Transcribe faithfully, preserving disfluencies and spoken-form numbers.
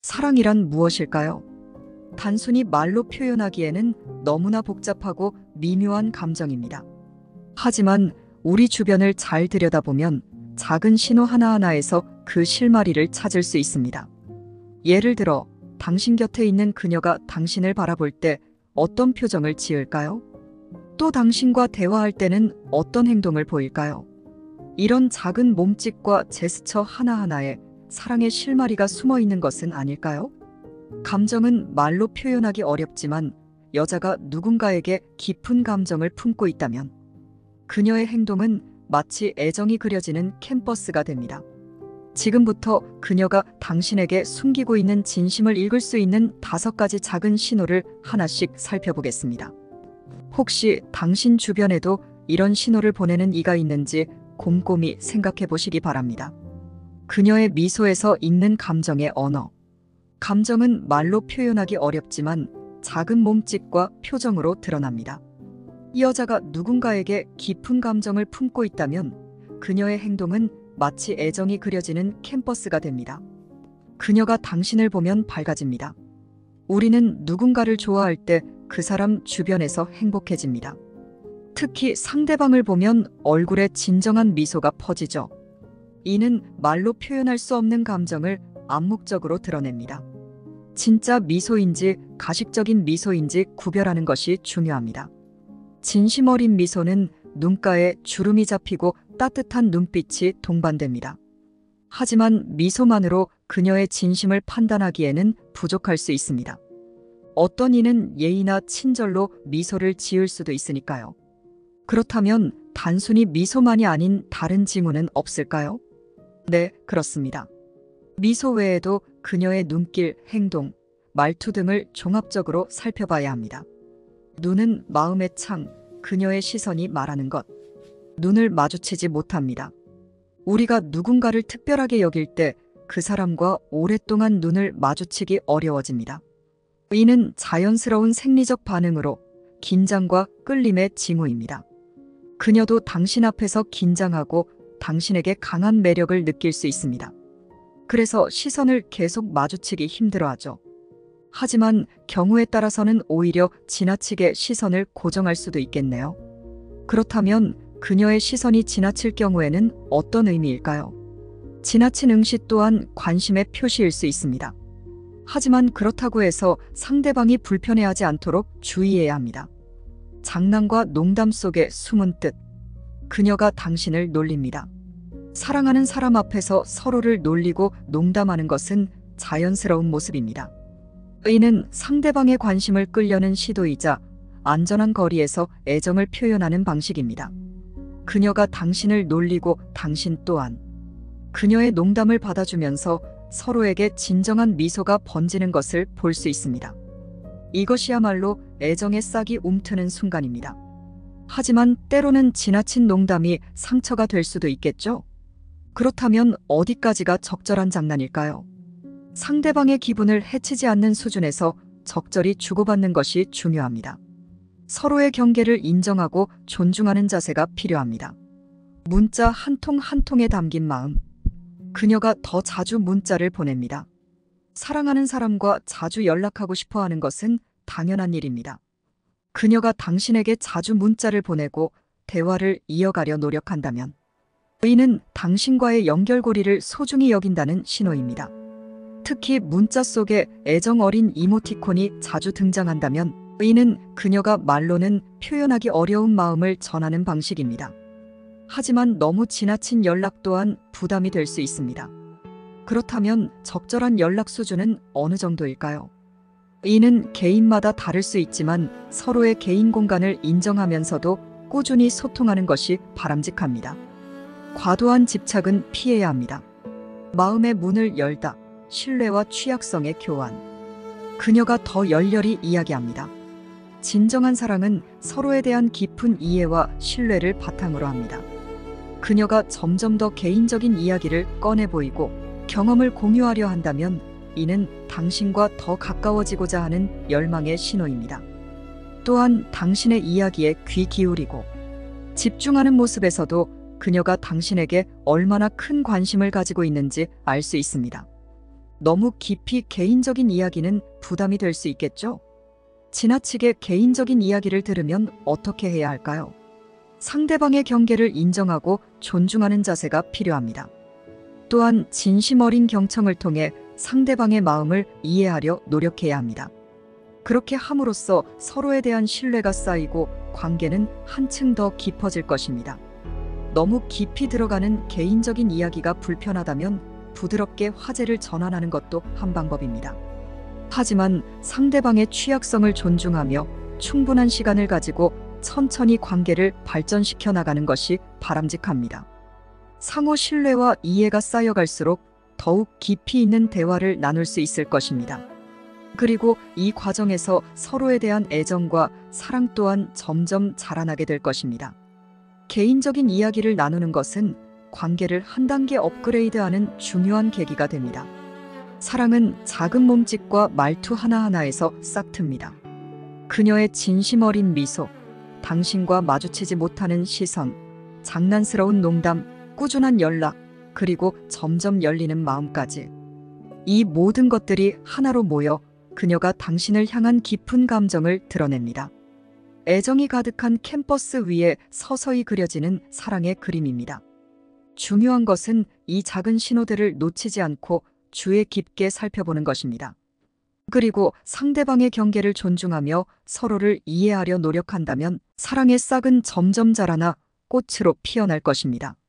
사랑이란 무엇일까요? 단순히 말로 표현하기에는 너무나 복잡하고 미묘한 감정입니다. 하지만 우리 주변을 잘 들여다보면 작은 신호 하나하나에서 그 실마리를 찾을 수 있습니다. 예를 들어, 당신 곁에 있는 그녀가 당신을 바라볼 때 어떤 표정을 지을까요? 또 당신과 대화할 때는 어떤 행동을 보일까요? 이런 작은 몸짓과 제스처 하나하나에 사랑의 실마리가 숨어 있는 것은 아닐까요? 감정은 말로 표현하기 어렵지만 여자가 누군가에게 깊은 감정을 품고 있다면 그녀의 행동은 마치 애정이 그려지는 캔버스가 됩니다. 지금부터 그녀가 당신에게 숨기고 있는 진심을 읽을 수 있는 다섯 가지 작은 신호를 하나씩 살펴보겠습니다. 혹시 당신 주변에도 이런 신호를 보내는 이가 있는지 곰곰이 생각해 보시기 바랍니다. 그녀의 미소에서 읽는 감정의 언어. 감정은 말로 표현하기 어렵지만 작은 몸짓과 표정으로 드러납니다. 이 여자가 누군가에게 깊은 감정을 품고 있다면 그녀의 행동은 마치 애정이 그려지는 캔버스가 됩니다. 그녀가 당신을 보면 밝아집니다. 우리는 누군가를 좋아할 때 그 사람 주변에서 행복해집니다. 특히 상대방을 보면 얼굴에 진정한 미소가 퍼지죠. 이는 말로 표현할 수 없는 감정을 암묵적으로 드러냅니다. 진짜 미소인지 가식적인 미소인지 구별하는 것이 중요합니다. 진심 어린 미소는 눈가에 주름이 잡히고 따뜻한 눈빛이 동반됩니다. 하지만 미소만으로 그녀의 진심을 판단하기에는 부족할 수 있습니다. 어떤 이는 예의나 친절로 미소를 지을 수도 있으니까요. 그렇다면 단순히 미소만이 아닌 다른 징후는 없을까요? 네, 그렇습니다. 미소 외에도 그녀의 눈길, 행동, 말투 등을 종합적으로 살펴봐야 합니다. 눈은 마음의 창, 그녀의 시선이 말하는 것. 눈을 마주치지 못합니다. 우리가 누군가를 특별하게 여길 때 그 사람과 오랫동안 눈을 마주치기 어려워집니다. 이는 자연스러운 생리적 반응으로 긴장과 끌림의 징후입니다. 그녀도 당신 앞에서 긴장하고 당신에게 강한 매력을 느낄 수 있습니다. 그래서 시선을 계속 마주치기 힘들어하죠. 하지만 경우에 따라서는 오히려 지나치게 시선을 고정할 수도 있겠네요. 그렇다면 그녀의 시선이 지나칠 경우에는 어떤 의미일까요? 지나친 응시 또한 관심의 표시일 수 있습니다. 하지만 그렇다고 해서 상대방이 불편해하지 않도록 주의해야 합니다. 장난과 농담 속에 숨은 뜻. 그녀가 당신을 놀립니다. 사랑하는 사람 앞에서 서로를 놀리고 농담하는 것은 자연스러운 모습입니다. 이는 상대방의 관심을 끌려는 시도이자 안전한 거리에서 애정을 표현하는 방식입니다. 그녀가 당신을 놀리고 당신 또한 그녀의 농담을 받아주면서 서로에게 진정한 미소가 번지는 것을 볼 수 있습니다. 이것이야말로 애정의 싹이 움트는 순간입니다. 하지만 때로는 지나친 농담이 상처가 될 수도 있겠죠? 그렇다면 어디까지가 적절한 장난일까요? 상대방의 기분을 해치지 않는 수준에서 적절히 주고받는 것이 중요합니다. 서로의 경계를 인정하고 존중하는 자세가 필요합니다. 문자 한 통 한 통에 담긴 마음. 그녀가 더 자주 문자를 보냅니다. 사랑하는 사람과 자주 연락하고 싶어 하는 것은 당연한 일입니다. 그녀가 당신에게 자주 문자를 보내고 대화를 이어가려 노력한다면 이는 당신과의 연결고리를 소중히 여긴다는 신호입니다. 특히 문자 속에 애정 어린 이모티콘이 자주 등장한다면 이는 그녀가 말로는 표현하기 어려운 마음을 전하는 방식입니다. 하지만 너무 지나친 연락 또한 부담이 될 수 있습니다. 그렇다면 적절한 연락 수준은 어느 정도일까요? 이는 개인마다 다를 수 있지만 서로의 개인 공간을 인정하면서도 꾸준히 소통하는 것이 바람직합니다. 과도한 집착은 피해야 합니다. 마음의 문을 열다. 신뢰와 취약성의 교환. 그녀가 더 열렬히 이야기합니다. 진정한 사랑은 서로에 대한 깊은 이해와 신뢰를 바탕으로 합니다. 그녀가 점점 더 개인적인 이야기를 꺼내 보이고 경험을 공유하려 한다면 이는 당신과 더 가까워지고자 하는 열망의 신호입니다. 또한 당신의 이야기에 귀 기울이고 집중하는 모습에서도 그녀가 당신에게 얼마나 큰 관심을 가지고 있는지 알 수 있습니다. 너무 깊이 개인적인 이야기는 부담이 될 수 있겠죠? 지나치게 개인적인 이야기를 들으면 어떻게 해야 할까요? 상대방의 경계를 인정하고 존중하는 자세가 필요합니다. 또한 진심 어린 경청을 통해 상대방의 마음을 이해하려 노력해야 합니다. 그렇게 함으로써 서로에 대한 신뢰가 쌓이고 관계는 한층 더 깊어질 것입니다. 너무 깊이 들어가는 개인적인 이야기가 불편하다면 부드럽게 화제를 전환하는 것도 한 방법입니다. 하지만 상대방의 취약성을 존중하며 충분한 시간을 가지고 천천히 관계를 발전시켜 나가는 것이 바람직합니다. 상호 신뢰와 이해가 쌓여갈수록 더욱 깊이 있는 대화를 나눌 수 있을 것입니다. 그리고 이 과정에서 서로에 대한 애정과 사랑 또한 점점 자라나게 될 것입니다. 개인적인 이야기를 나누는 것은 관계를 한 단계 업그레이드하는 중요한 계기가 됩니다. 사랑은 작은 몸짓과 말투 하나하나에서 싹틉니다. 그녀의 진심 어린 미소, 당신과 마주치지 못하는 시선, 장난스러운 농담, 꾸준한 연락, 그리고 점점 열리는 마음까지. 이 모든 것들이 하나로 모여 그녀가 당신을 향한 깊은 감정을 드러냅니다. 애정이 가득한 캔버스 위에 서서히 그려지는 사랑의 그림입니다. 중요한 것은 이 작은 신호들을 놓치지 않고 주의 깊게 살펴보는 것입니다. 그리고 상대방의 경계를 존중하며 서로를 이해하려 노력한다면 사랑의 싹은 점점 자라나 꽃으로 피어날 것입니다.